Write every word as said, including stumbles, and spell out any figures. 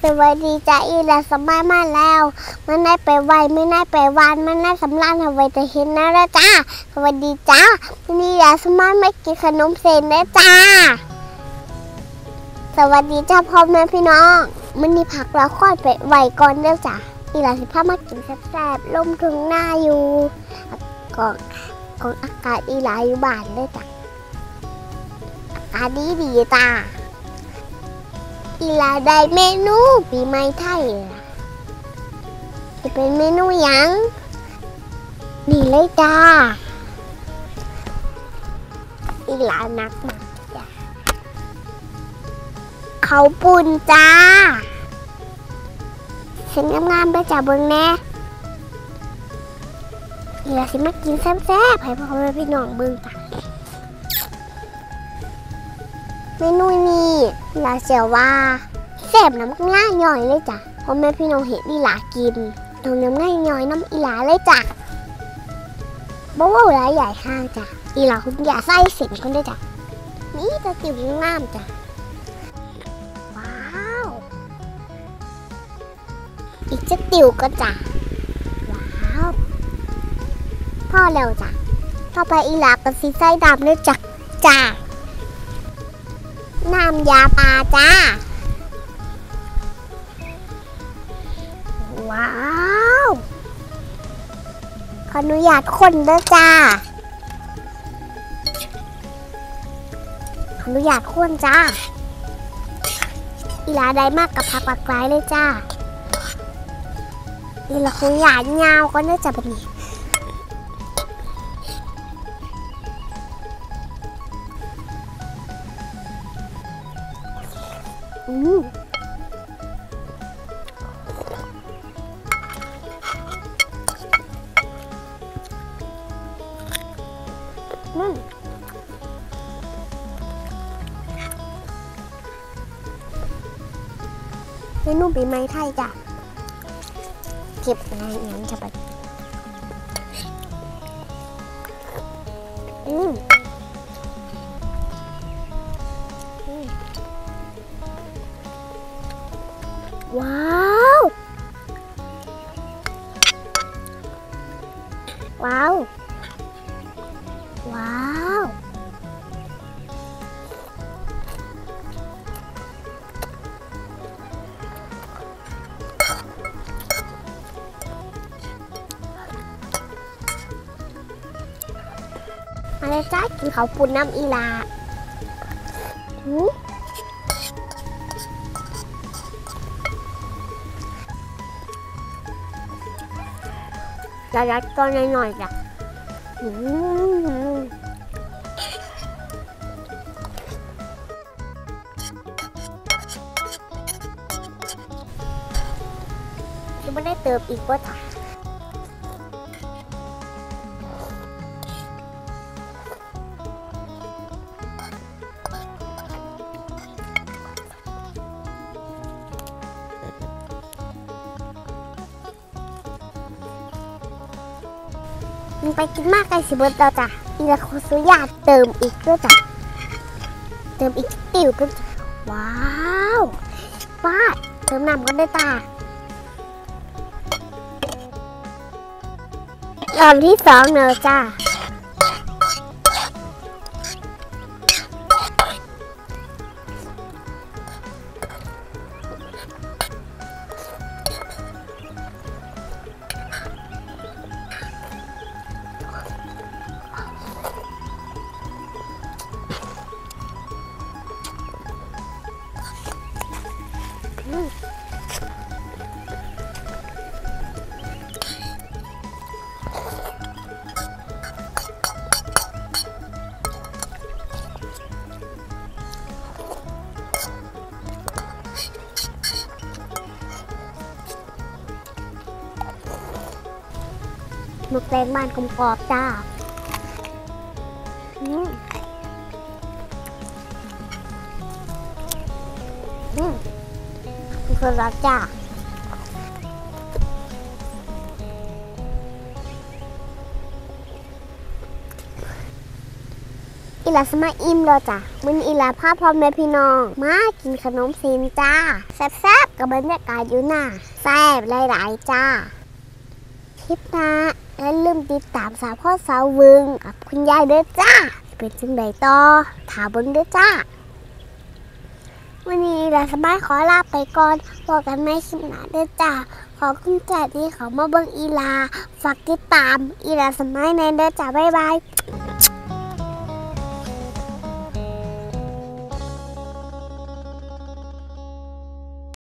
สวัสดีจ้าอีหลาสบายมาแล้วมันได้ไปไหวไม่ได้ไปวานมันได้สำราญทำไว้จะเห็นนะแล้วจ้าสวัสดีจ้าวันนี้อีหลาสบายไม่กินขนมเส้นได้จ้าสวัสดีจ้าพ่อแม่พี่น้องมันนี่ผักเราค่อยไปไหวก่อนเด้อจ้าอีหลาสิพามากินแซ่บๆลมถึงหน้าอยู่ก่อนก่อนอากาศอีหลาอยู่บ้านเด้อจ้าอากาศดีดีจ้าอีหลาได้เมนูปีใหม่ไทยจะเป็นเมนูยังนี่เลยจ้าอีหลานักมากจ้าเขาปุ่นจ้าเส้นงามๆไปจ้าเบิ้งแน่อีหลาสิมากินแซ่บๆให้พ่อแม่พี่น้องเบิ้งจ้าเมนูนี้อีหลาเสียวว่าแซ่บน้ำง่ายย่อยเลยจ้ะพ่อแม่พี่น้องเห็นอีหลากินตรงน้ำง่ายย่อยน้ำอีหลาเลยจ้ะบอกว่าหลายใหญ่ห้างจ้ะอีหลาคุณอย่าใส่เส้นคนด้วยจ้ะนี่จะติ๋วงามจ้ะว้าวอีกจะติ๋วก็จ้ะว้าวพ่อเร็วจ้ะต่อไปอีหลากับซีไส้ดำเลยจ้ะจ้ะน้ำยาปลาจ้าว้าวขออนุญาตคนเด้อจ้าขออนุญาตคนจ้าอีหลาได้มากกับผักหลากหลายเลยจ้าอีหลาขออนุญาตยาวก็เด้อจ้าแบบนี้อืมนั่นเมนูปีใหม่ไทยจ้ะเก็บอะไรอย่างนี้จะแบบอืมว้าวว้าวว้าวมาเลยจ้ากินข้าวปุ้นน้ำอีลาหืมจะยัดก้อนหน่อยๆจ้ะอืมจะไม่ได้เติมอีกว่าจ้ะมันไปกินมากไกลสิเบิร์ดแล้วจ้ะอีละโคสุยาเติมอีกด้วยจ้ะเติมอีกติ๋วก็ว้าวป้าเติมน้ำก็ได้ตารอบที่สองเนอะจ้าหมึกแดงบ้านกลมกรอบจ้าอืมอืมคือรักจ้าอีหลาสมาอิ่มแล้วจ้ะมื้อนี้อีหลาพาพ่อแม่พี่น้องมากินขนมจีนจ้าแซ่บๆกับบรรยากาศอยู่หน้าแซ่บหลายๆจ้าคลิปหน้าอย่าลืมติดตามสาวพ่อสาววึงกับคุณยายเด้อจ้าเป็นจังไดต่อถาเบิ่งเด้อจ้าวันนี้เราสบายขอลาไปก่อนพบกันไม่คลิปหน้าเด้อจ้าขอบคุณจ้าที่เขามาเบิ่งอีลาฝากติดตามอีลาสมัยในเด้อจ้าบ๊ายบาย